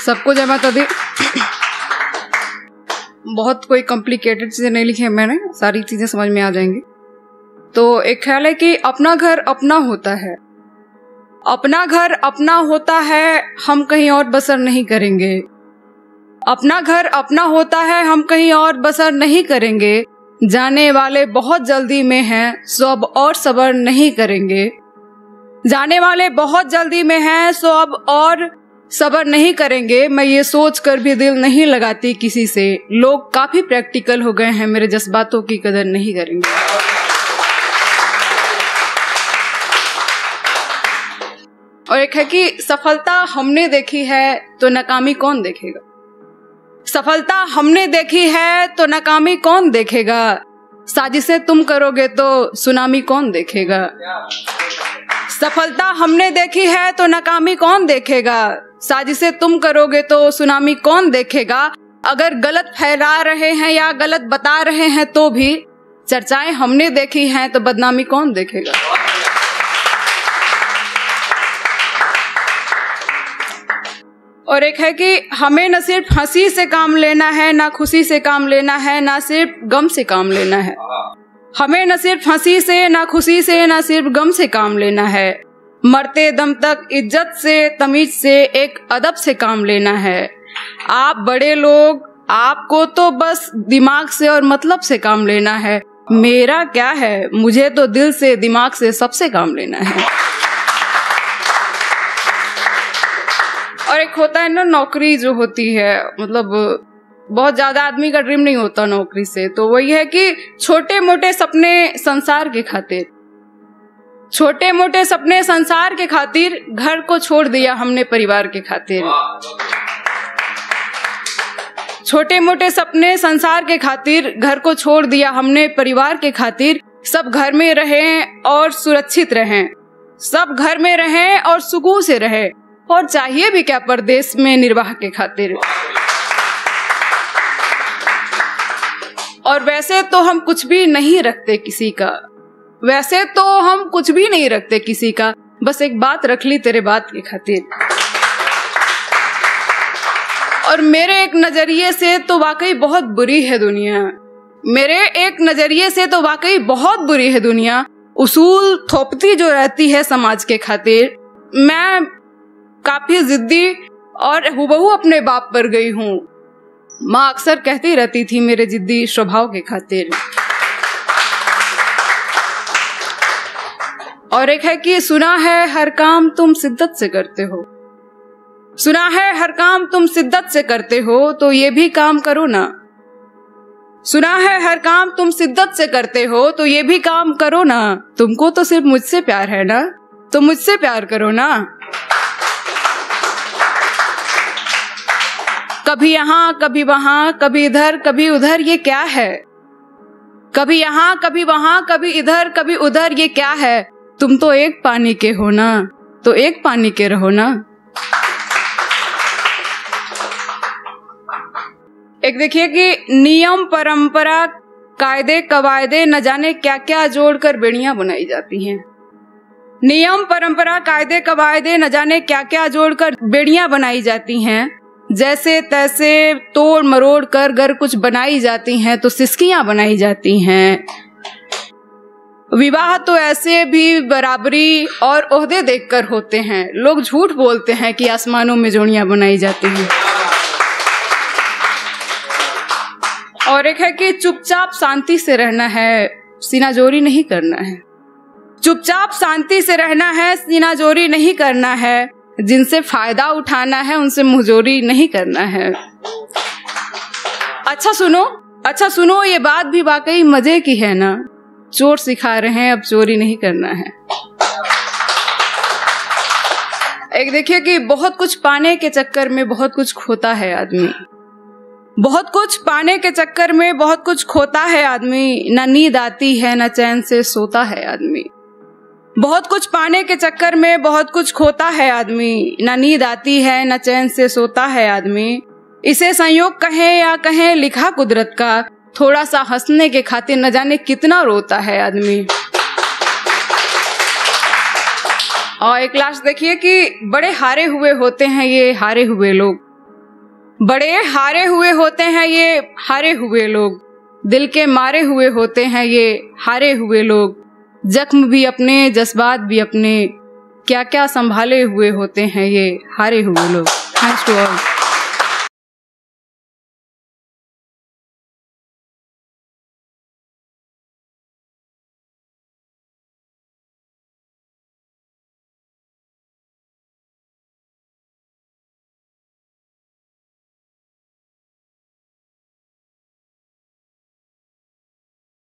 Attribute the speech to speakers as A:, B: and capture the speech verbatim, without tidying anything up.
A: सबको जय माता दी। बहुत कोई कॉम्प्लिकेटेड चीजें नहीं लिखी है मैंने, सारी चीजें समझ में आ जाएंगी। तो एक ख्याल है कि अपना घर अपना होता है, अपना घर अपना होता है, हम कहीं और बसर नहीं करेंगे। अपना घर अपना होता है, हम कहीं और बसर नहीं करेंगे। जाने वाले बहुत जल्दी में हैं, सो अब और सब्र नहीं करेंगे। जाने वाले बहुत जल्दी में हैं, सो अब और सब्र नहीं करेंगे। मैं ये सोच कर भी दिल नहीं लगाती किसी से, लोग काफी प्रैक्टिकल हो गए हैं, मेरे जज्बातों की कदर नहीं करेंगे। और एक है कि सफलता हमने देखी है तो नाकामी कौन देखेगा। सफलता हमने देखी है तो नाकामी कौन देखेगा। साजिशें तुम करोगे तो सुनामी कौन देखेगा। सफलता हमने देखी है तो नाकामी कौन देखेगा। साजिशें तुम करोगे तो सुनामी कौन देखेगा। अगर गलत फैला रहे हैं या गलत बता रहे हैं तो भी चर्चाएं हमने देखी हैं तो बदनामी कौन देखेगा। और एक है कि हमें न सिर्फ हंसी से काम लेना है, ना खुशी से काम लेना है, ना सिर्फ गम से काम लेना है। हमें न सिर्फ हंसी से, ना खुशी से, ना सिर्फ गम से काम लेना है। मरते दम तक इज्जत से, तमीज से, एक अदब से काम लेना है। आप बड़े लोग, आपको तो बस दिमाग से और मतलब से काम लेना है। मेरा क्या है, मुझे तो दिल से, दिमाग से, सबसे काम लेना है। और एक होता है ना नौकरी जो होती है, मतलब बहुत ज्यादा आदमी का ड्रीम नहीं होता नौकरी से, तो वही है कि छोटे मोटे सपने संसार के खातिर, छोटे मोटे सपने संसार के खातिर, घर को छोड़ दिया हमने परिवार के खातिर। छोटे मोटे सपने संसार के खातिर, घर को छोड़ दिया हमने परिवार के खातिर। सब घर में रहें और सुरक्षित रहें, सब घर में रहें और सुकून से रहें, और चाहिए भी क्या परदेश में निर्वाह के खातिर। और वैसे तो हम कुछ भी नहीं रखते किसी का, वैसे तो हम कुछ भी नहीं रखते किसी का, बस एक बात रख ली तेरे बात की खातिर। और मेरे एक नजरिए से तो वाकई बहुत बुरी है दुनिया, मेरे एक नजरिए से तो वाकई बहुत बुरी है दुनिया। उसूल थोपती जो रहती है समाज के खातिर। मैं काफी जिद्दी और हुबहू अपने बाप पर गई हूँ। माँ अक्सर कहती रहती थी मेरे जिद्दी स्वभाव के खातिर। और एक है कि सुना है हर काम तुम शिद्दत से करते हो, सुना है हर काम तुम शिद्दत से करते हो, तो ये भी काम करो ना। सुना है हर काम तुम शिद्दत से करते हो, तो ये भी काम करो ना। तुमको तो सिर्फ मुझसे प्यार है ना, तो मुझसे प्यार करो ना। कभी यहाँ कभी वहां, कभी इधर कभी उधर, ये क्या है। कभी यहाँ कभी वहां, कभी इधर कभी उधर, ये क्या है। तुम तो एक पानी के हो ना, तो एक पानी के रहो ना। एक देखिए कि नियम परंपरा कायदे कवायदे न जाने क्या क्या जोड़कर बेड़ियां बनाई जाती हैं। नियम परंपरा कायदे कवायदे न जाने क्या क्या जोड़कर बेड़ियां बनाई जाती हैं। जैसे तैसे तोड़ मरोड़ कर अगर कुछ बनाई जाती हैं तो सिसकियां बनाई जाती हैं। विवाह तो ऐसे भी बराबरी और ओहदे देखकर होते हैं। लोग झूठ बोलते हैं कि आसमानों में जोड़ियां बनाई जाती हैं। और एक है कि चुपचाप शांति से रहना है, सीनाजोरी नहीं करना है। चुपचाप शांति से रहना है, सीनाजोरी नहीं करना है। जिनसे फायदा उठाना है उनसे मुंहजोरी नहीं करना है। अच्छा सुनो, अच्छा सुनो, ये बात भी वाकई मजे की है ना। चोर सिखा रहे हैं, अब चोरी नहीं करना है। एक देखिए कि बहुत कुछ पाने के चक्कर में बहुत कुछ खोता है आदमी। बहुत कुछ पाने के चक्कर में बहुत कुछ खोता है आदमी। ना नींद आती है, ना चैन से सोता है आदमी। बहुत कुछ पाने के चक्कर में बहुत कुछ खोता है आदमी। ना नींद आती है, ना चैन से सोता है आदमी। इसे संयोग कहें या कहें लिखा कुदरत का, थोड़ा सा हंसने के खातिर न जाने कितना रोता है आदमी। और एक लास्ट देखिए कि बड़े हारे हुए होते हैं ये हारे हुए लोग। बड़े हारे हुए होते हैं ये हारे हुए लोग, दिल के मारे हुए होते हैं ये हारे हुए लोग, जख्म भी अपने जज्बात भी अपने, क्या क्या संभाले हुए होते हैं ये हारे हुए लोग। Thanks to all.